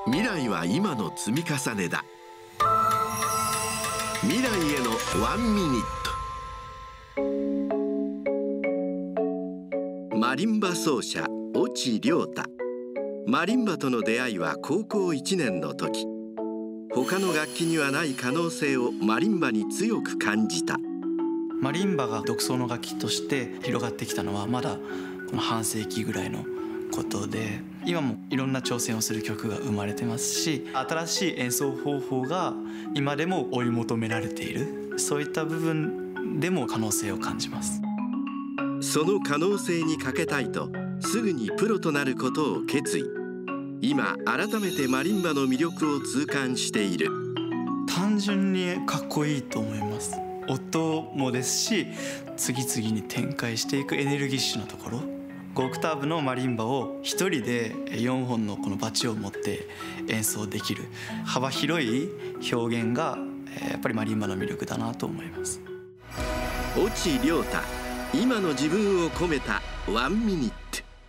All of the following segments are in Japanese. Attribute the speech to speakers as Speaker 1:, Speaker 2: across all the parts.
Speaker 1: 未来は今の積み重ねだ。未来へのワンミニット。マリンバ奏者越智亮太。マリンバとの出会いは高校1年の時。他の楽器にはない可能性をマリンバに強く感じた。
Speaker 2: マリンバが独創の楽器として広がってきたのはまだこの半世紀ぐらいのことで、今もいろんな挑戦をする曲が生まれてますし、新しい演奏方法が今でも追い求められている、そういった部分でも可能性を感じます。
Speaker 1: その可能性にかけたいとすぐにプロとなることを決意。今改めてマリンバの魅力を痛感している。
Speaker 2: 単純にかっこいいと思います。音もですし、次々に展開していくエネルギッシュなところ、5オクターブのマリンバを一人で4本のこのバチを持って演奏できる幅広い表現がやっぱりマリンバの魅力だなと思います。
Speaker 1: 越智亮太、今の自分を込めたワンミニット。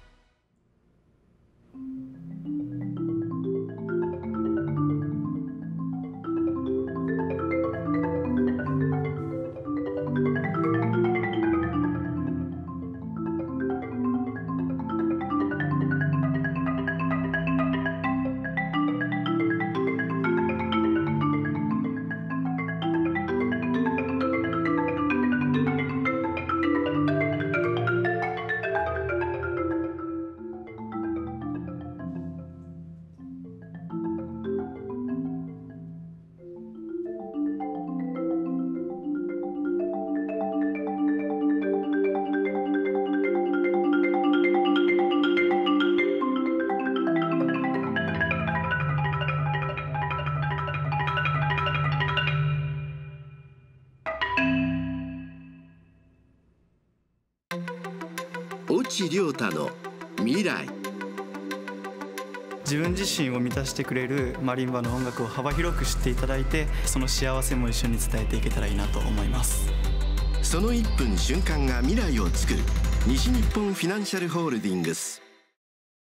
Speaker 1: 越智亮太の未来。
Speaker 2: 自分自身を満たしてくれるマリンバの音楽を幅広く知っていただいて、その幸せも一緒に伝えていけたらいいなと思います。
Speaker 1: その1分瞬間が未来を作る。西日本フィナンシャルホールディングス。